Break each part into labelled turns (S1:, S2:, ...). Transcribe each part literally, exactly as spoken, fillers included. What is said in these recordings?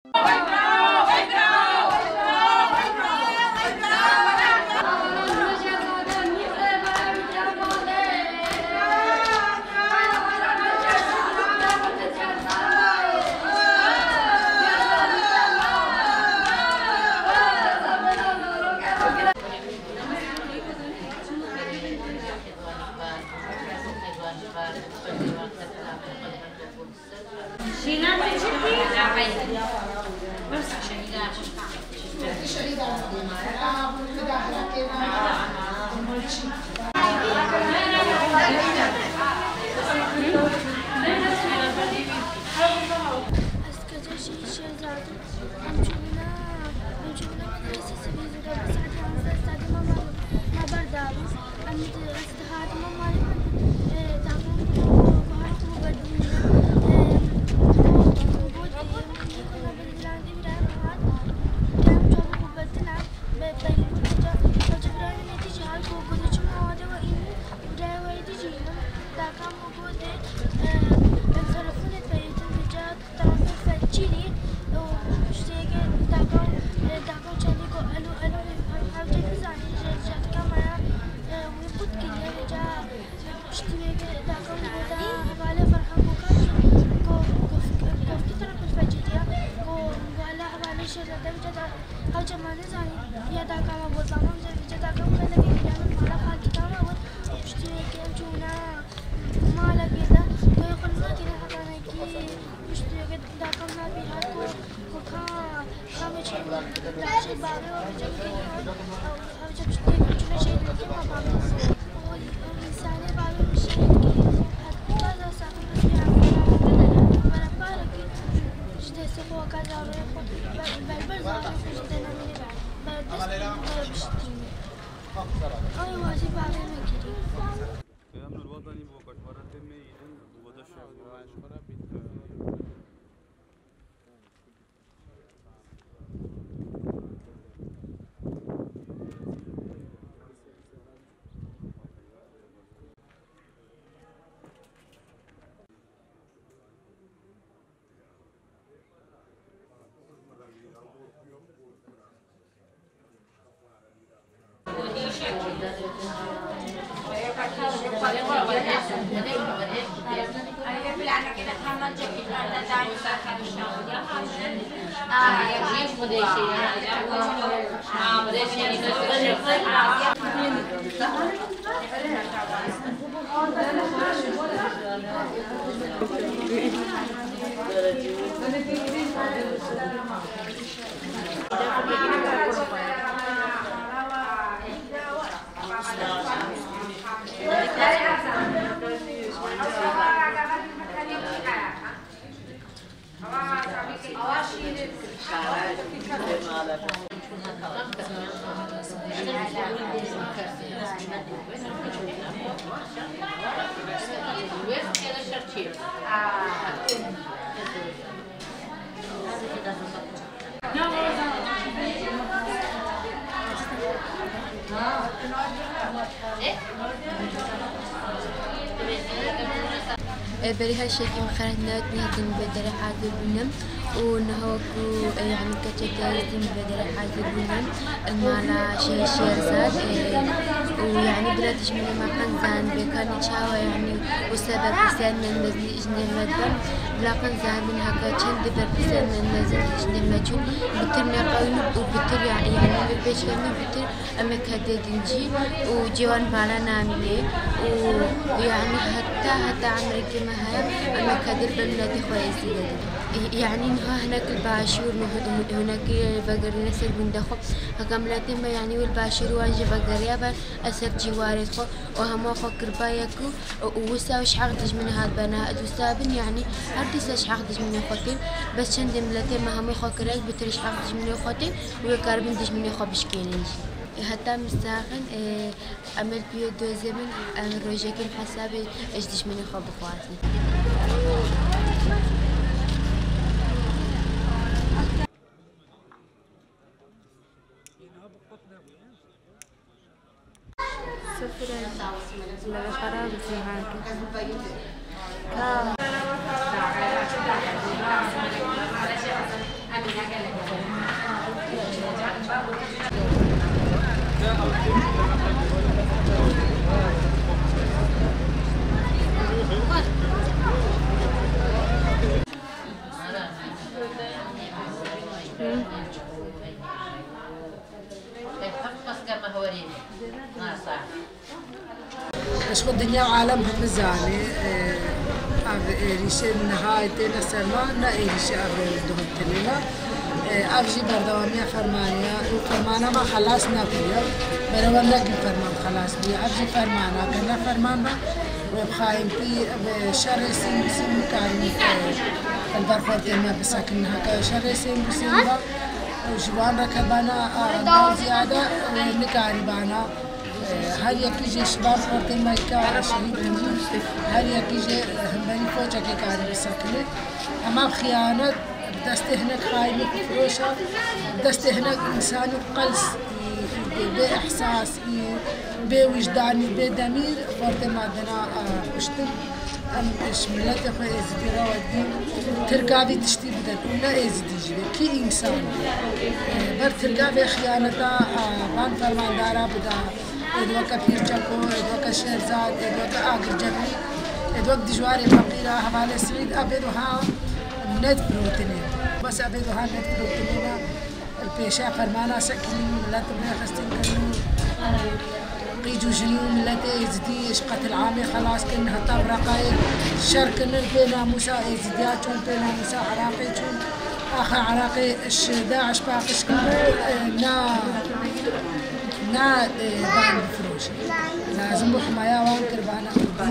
S1: بري هالشيء مخرجنا نهتم بدري حاضر بنم ونهوكو يعني كتجاوز بدري حاضر بنم المالا شيء شير زاد ويعني بلاتش من ما قنزان بكان تشاوى يعني وسبب بسان من نزل إجن المدبر بلا قنزان من هكا تشند بربسان من نزل إجن المدبر بترنا قوي وبتر يعني ببيش كمان بتر أما كددنجي وجوان بالا ناملي ويعني حتى حتى عمرك ما هي أما كدر بلادي خويسي يعني هناك الباشور هناك بقر نسر بندخو هكملاتي ما يعني والباشور وانجي بقر يابا أسر جواري خو وهم خو كربايكو ووسا وش حقدش من هاد بنات وسابن يعني هرديس وش حقدش من خوتين بس شند ملاتي ما هم خو كراك بترش حقدش من خوتين ويقربن دش من خو بشكينيش حتى مستاخن عمل بيو دو زمن روجاك الحساب اجدش من خو بخواتي لا خراب زي هاك
S2: اشخو الدنيا وعالمها مزاني ريشه نهايتنا سلمان نا ريشه أبريل دهون تلينا أفجي بردوامية فرمانية فرمانا ما خلصنا فيها بروان لقي فرمان خلاص بيا أفجي فرمانا كنا فرمان ما وبخايم في بشر سين سين كاري البرفور تما بساكنها كشر سين سين با وجوان ركبانا زيادة نكاري بانا هر یکی جه شباب خورده مایکا شهید همون هر یکی جه همبری فوچه که کاری بسکنه اما خیانت دست هنک خایمی فروشه دست هنک انسانی قلس به احساس به وجدانی به دمیر خورده مادنا اشتم ام شملت خو ازدی را ودیم ترقابی تشتی بدن اونا ازدی جوه کی انسان بر ترقابی خیانتا بان فرماندارا بدا ادوكا بيرجاكو ادوكا شيرزاد ادوكا اقر جبري ادوك دجواري فقيرة حوالي سعيد ابدوها ند بروتينين بس ابدوها ند بروتينين البيشا فرمانا سكنين ملات بنا خستين كنو قيجو جنيو ملات ازدي اشقة العامي خلاص كنها طاب رقايق شركن بينا موسى ازدياتون بينا موسى عراقيتون اخا عراقي اش داعش باقش نا نا بان بفروش لازم بحماية وان كربانا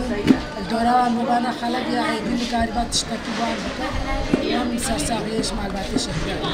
S2: الدوران وبانا خلق يا عيدين كاربات تشتكي بان بكا يوم سرساغيش مع الباتي شهدان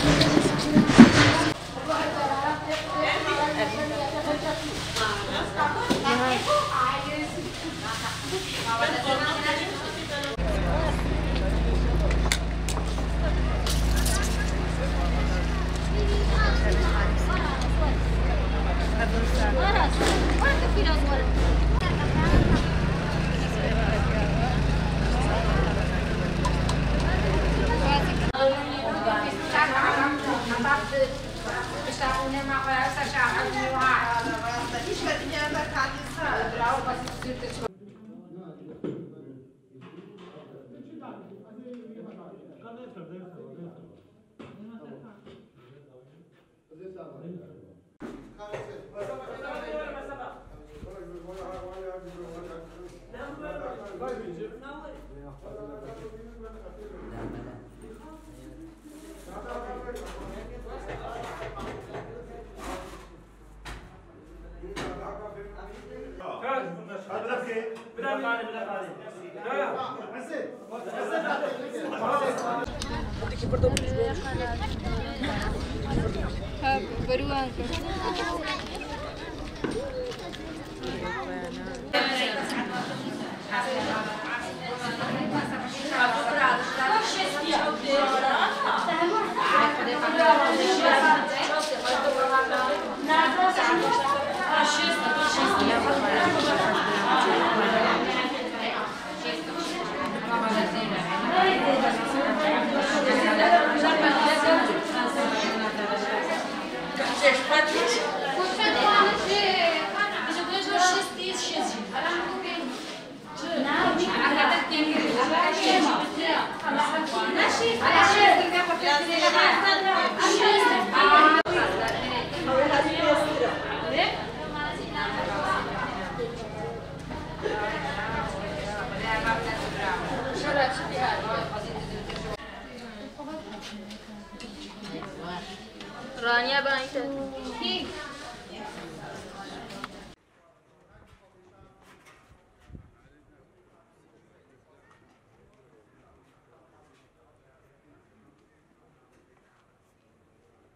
S3: Наши